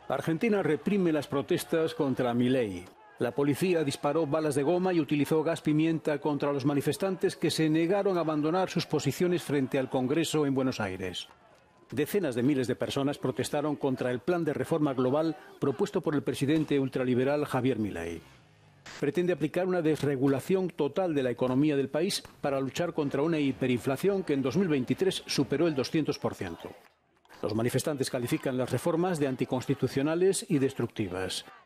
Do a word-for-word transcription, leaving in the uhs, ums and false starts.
Argentina reprime las protestas contra Milei. La policía disparó balas de goma y utilizó gas pimienta contra los manifestantes que se negaron a abandonar sus posiciones frente al Congreso en Buenos Aires. Decenas de miles de personas protestaron contra el plan de reforma global propuesto por el presidente ultraliberal Javier Milei. Pretende aplicar una desregulación total de la economía del país para luchar contra una hiperinflación que en dos mil veintitrés superó el doscientos por ciento. Los manifestantes califican las reformas de anticonstitucionales y destructivas.